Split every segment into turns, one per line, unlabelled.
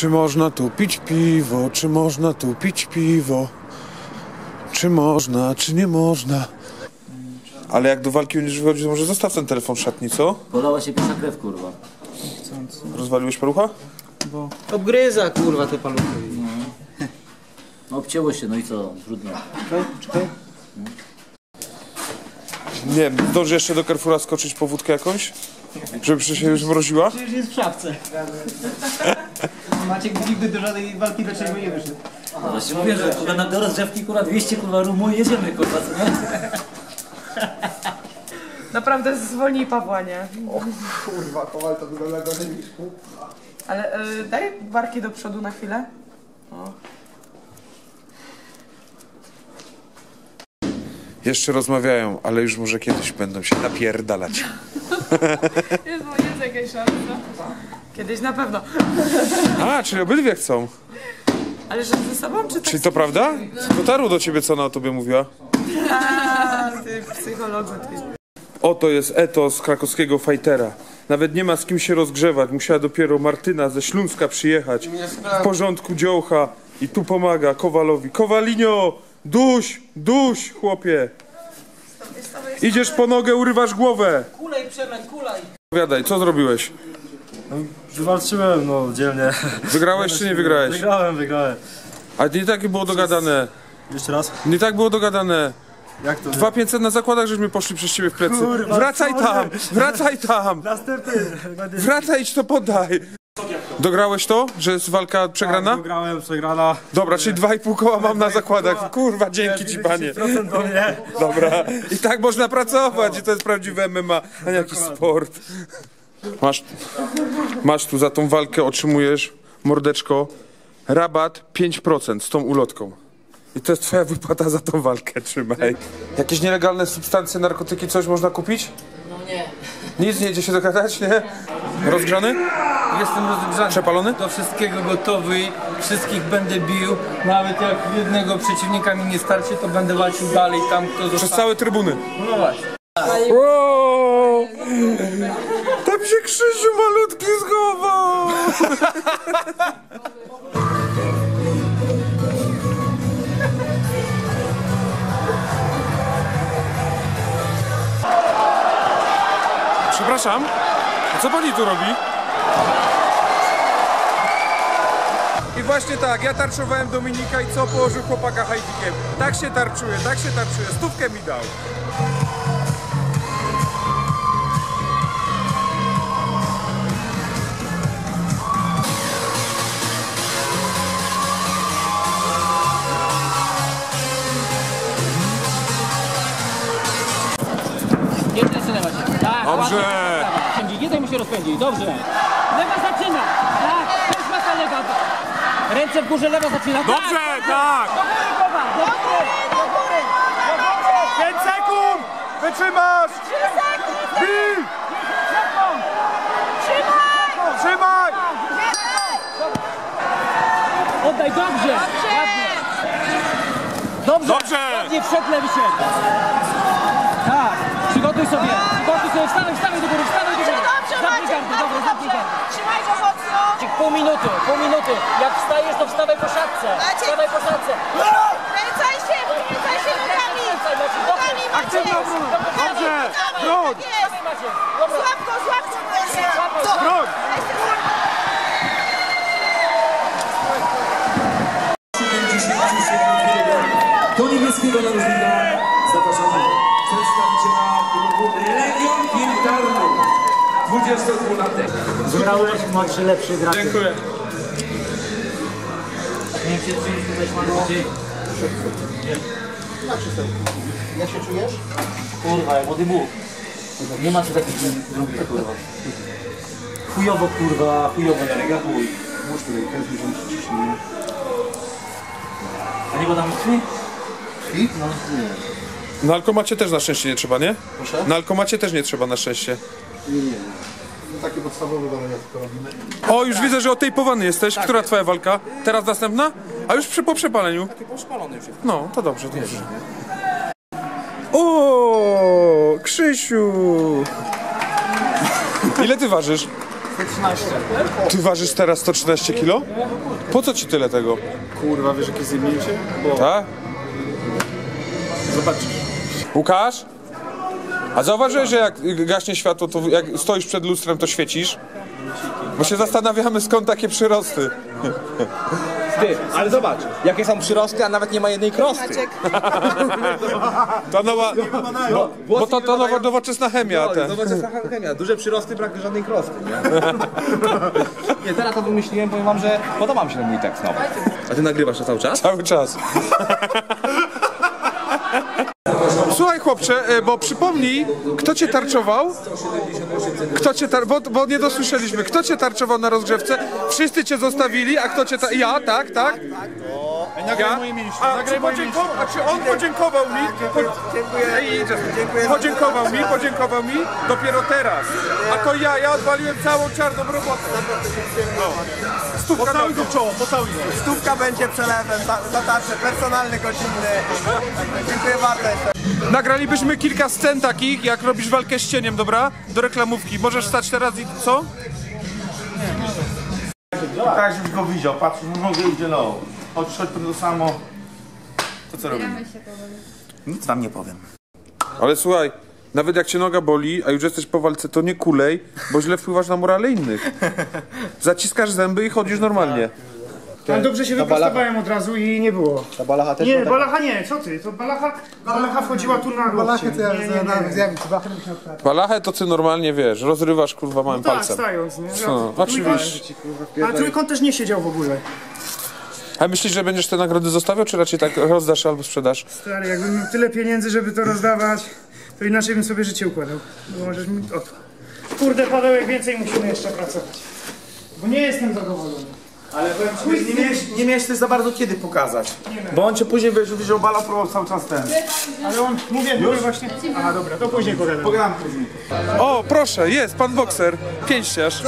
Czy można tu pić piwo? Czy można tu pić piwo? Czy można, czy nie można? Ale jak do walki będziesz wychodzić, to może zostaw ten telefon w szatni, co?
Polała się pierwsza krew, kurwa.
Rozwaliłeś palucha?
Bo obgryza, kurwa, te paluchy.
No obcięło się, no i co? Trudno.
Czekaj.
Nie wiem, zdąży jeszcze do Carrefoura skoczyć po wódkę jakąś? Żeby się już zmroziła?
Już jest w szafce. Maciek nigdy do żadnej walki do czego nie wyszedł.
No właśnie mówię, że kurwa do rozgrzewki, kurwa 200 kurwa rumu i jedziemy, kurwa, co nie?
Naprawdę zwolnij Pawła, nie?
O kurwa, Kowal to wygląda gorzej niż pół.
Ale daj barki do przodu na chwilę. O.
Jeszcze rozmawiają, ale już może kiedyś będą się napierdalać.
Jest jakaś szansa. Kiedyś na pewno.
A, czyli obydwie chcą.
Ale że ze sobą, czy tak?
Czyli to prawda? Dotarło do ciebie, co ona o tobie mówiła?
A, ty psychologu, ty.
Oto jest etos krakowskiego fightera. Nawet nie ma z kim się rozgrzewać. Musiała dopiero Martyna ze Śląska przyjechać. W porządku dziołcha. I tu pomaga Kowalowi. Kowalinio! Duś, chłopie! Idziesz po nogę, urywasz głowę.
Kulej, Przemek, kulej!
Opowiadaj, co zrobiłeś?
Walczyłem, no, dzielnie.
Wygrałeś czy nie wygrałeś?
Wygrałem.
A nie tak było dogadane.
Jeszcze raz?
Nie tak było dogadane.
Jak to?
2500 na zakładach, żeśmy poszli przez ciebie w plecy.
Kurwa,
Wracaj tam!
Następny!
Wracaj, idź to podaj! Dograłeś to, że jest walka przegrana?
Wygrałem, przegrana.
Dobra, czyli 2,5 koła mam na zakładach. Kurwa, dzięki ci, panie.
10% do mnie.
Dobra. I tak można pracować. I to jest prawdziwe MMA, a nie jakiś sport. Masz tu za tą walkę, otrzymujesz, mordeczko, rabat 5% z tą ulotką. I to jest twoja wypłata za tą walkę, trzymaj. Jakieś nielegalne substancje, narkotyki, coś można kupić?
No nie.
Nic nie idzie się dogadać, nie? Rozgrzany?
Jestem rozgrzany.
Przepalony?
Do wszystkiego gotowy, wszystkich będę bił. Nawet jak jednego przeciwnika mi nie starczy, to będę walczył dalej tam, kto
Przez
został.
całe trybuny.
No właśnie.
Wow! Tam się Krzysiu malutki schował! Przepraszam, a co pani tu robi? I właśnie tak, ja tarczowałem Dominika i co położył chłopaka hajdikiem. Tak się tarczuje, stówkę mi dał.
Jednej strony macie. Tak,
Dobrze!
ładnie. Jeden mu się rozpędzi, dobrze. Lewa zaczyna. Tak, też masa lewa. Ręce w górze, lewa zaczyna.
Dobrze, tak!
Do góry, Kowa, do góry, do góry, do góry.
5 sekund! Wytrzymasz!
3 sekundy!
Bij!
Trzymaj!
Trzymaj!
Oddaj, dobrze. Ładnie. Dobrze.
Dobrze.
Ładnie wszedł, lewy się. Tak, przygotuj sobie, wstawaj do góry, wstawaj do góry.
Dobrze,
Zapnij
Maciek,
gardę, dobra, zapnij gardę.
Trzymaj go mocno!
Pół minuty. Jak wstajesz, to wstawaj po szatce.
Maciek.
Wstawaj po szatce.
Kręcaj się nogami! Nogami, Maciek!
Aktywna obrona! Dobrze! Broń!
Złap go!
Broń!
Do niebieskiego narożnika zapraszamy przedstawiciela klubu Legion Piętarnów, 22-latek.
Wygrałeś, młodszy, lepszy gracz.
Dziękuję.
Nie wiem, czy tutaj mamy bardziej.
Jak się czujesz?
Kurwa, jak młody Bóg. Nie ma tu takich drugich, kurwa. Chujowo, kurwa, nie reaguj.
Włóż tutaj, to jest już ciśnienie.
A nie podam krwi?
Krwi? No nie.
Na alkomacie też na szczęście nie trzeba, nie?
Proszę?
Na alkomacie też nie trzeba na szczęście.
Nie. No, takie podstawowe badania tylko robimy.
O, już widzę, że otejpowany jesteś. Która twoja walka? Teraz następna? A już po przepaleniu?
Takie poszpalone już jest.
No, to dobrze, to dobrze. O, Krzysiu! Ile ty ważysz?
113.
Ty ważysz teraz 113 kilo? Po co ci tyle tego?
Kurwa, wiesz jakie zjebnięcie?
Tak?
Zobaczysz.
Łukasz? A zauważyłeś, że jak gaśnie światło, to jak stoisz przed lustrem, to świecisz? Bo się zastanawiamy, skąd takie przyrosty.
Ty, ale zobacz, jakie są przyrosty, a nawet nie ma jednej krosty.
To nowa... Bo to nowoczesna chemia.
No, nowoczesna chemia, duże przyrosty, brak żadnej krosty, nie? Nie, teraz to wymyśliłem, powiem wam, że podoba mi się ten mój tekst nowy. A ty nagrywasz to cały czas?
Cały czas. Słuchaj chłopcze, bo przypomnij, kto cię tarczował? Kto cię bo nie dosłyszeliśmy. Kto cię tarczował na rozgrzewce? Wszyscy cię zostawili, a kto cię ja, tak? Ja? A czy on podziękował mi? Podziękował mi dopiero teraz. A to ja odwaliłem całą czarną robotę. Stówka
Pocałuj go w czoło, pocałuj go.
Stówka będzie przelewem, za tarczę, personalny, godzinny. Dziękuję bardzo.
Nagralibyśmy kilka scen takich, jak robisz walkę z cieniem, dobra? Do reklamówki. Możesz stać teraz i co?
Tak, żebyś go widział, patrz, mogę iść no. Chodź to samo. To co robimy? Nic wam nie powiem.
Ale słuchaj, nawet jak cię noga boli, a już jesteś po walce, to nie kulej, bo źle wpływasz na morale innych. Zaciskasz zęby i chodzisz normalnie.
Ale dobrze się wyprostowałem od razu i nie było.
Ta balacha też
Nie, balacha nie, co ty? To balacha wchodziła tu na głowę.
Balachę to ja zjawić.
Balachę to ty normalnie wiesz, rozrywasz kurwa małym
Tak,
palcem.
stając, nie?
No, oczywiście.
A trójkąt też nie siedział w ogóle.
A myślisz, że będziesz te nagrody zostawiał, czy raczej tak rozdasz albo sprzedasz?
Stary, jakbym miał tyle pieniędzy, żeby to rozdawać, to inaczej bym sobie życie układał. Bo możesz mi... O to. Kurde, Pawełek, więcej musimy jeszcze pracować. Bo nie jestem zadowolony.
Ale powiem ci, nie miałeś też za bardzo kiedy pokazać. Bo on cię później widział balał, próbował cały czas ten.
Ale on, mówię właśnie... Aha, dobra, to później pogadam.
Pogadam później.
O, proszę, jest pan bokser, pięściarz.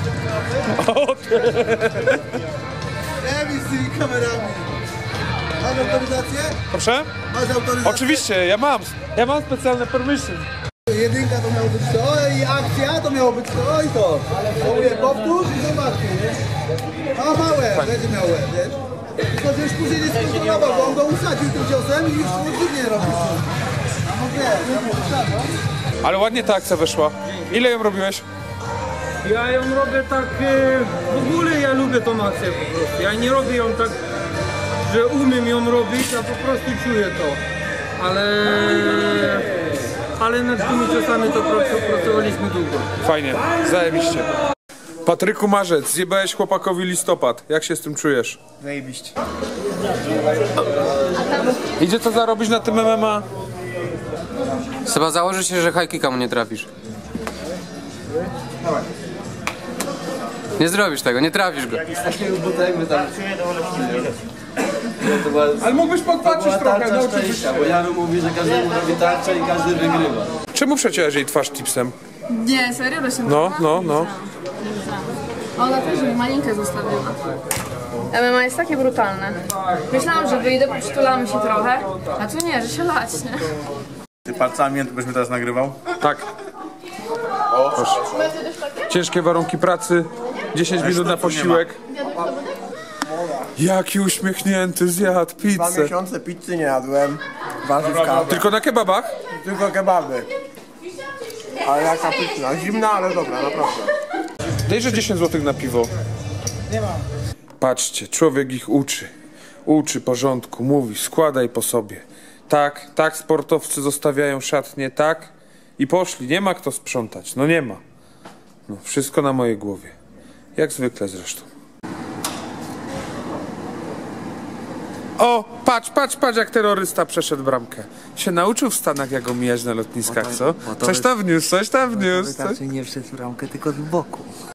Nie z tymi kamerami. Masz autoryzację?
Proszę?
Masz autoryzację?
Oczywiście, ja mam specjalne permission.
Jedynka to miało być to i akcja to miało być to i to. Mówię, powtórz i zobaczcie, nie? A małe, będzie miał łeb, wiesz? Tylko, że już później nie skontrolował, bo on go usadził tym ciosem i już dziwnie robił. No wiesz,
Ale ładnie ta akcja wyszła. Ile ją robiłeś?
Ja ją robię tak, w ogóle ja lubię tą akcję po prostu. Ja nie robię ją tak, że umiem ją robić, a po prostu czuję to. Ale nad tymi czasami to pracowaliśmy długo.
Fajnie, zajebiście. Patryku Marzec, zjebałeś chłopakowi listopad. Jak się z tym czujesz?
Zajebiście.
Idzie co zarobić na tym MMA?
Chyba założy się, że high kicka mu nie trafisz. Nie zrobisz tego, nie trafisz go.
Ale mógłbyś podpatrzeć trochę, no oczywiście.
Bo ja mówi, że każdemu robi tarczę i każdy wygrywa.
Czemu przeciąłeś jej twarz tipsem?
Nie, serio?
No.
Ona też mi malinkę zostawiła. MMA jest takie brutalne. Myślałam, że wyjdę, przytulamy się trochę, a tu nie, że się lać, nie?
Ty palcami, byś mi teraz nagrywał?
Tak. Proszę. Ciężkie warunki pracy, 10 minut na posiłek. Jaki uśmiechnięty, zjadł
2
pizzę.
miesiące pizzy nie jadłem. Warzywka.
Tylko na kebabach?
Tylko kebaby. Ale jaka pyszna. Zimna, ale dobra, naprawdę.
Dejże 10 zł na piwo. Nie mam. Patrzcie, człowiek ich uczy. Uczy porządku, mówi, składaj po sobie. Tak, sportowcy zostawiają szatnie, tak. I poszli, nie ma kto sprzątać, no nie ma. No, wszystko na mojej głowie. Jak zwykle zresztą. O, patrz jak terrorysta przeszedł bramkę. Się nauczył w Stanach, jak omijać na lotniskach, co? Coś tam wniósł.
Raczej nie wszedł w ramkę, tylko z boku.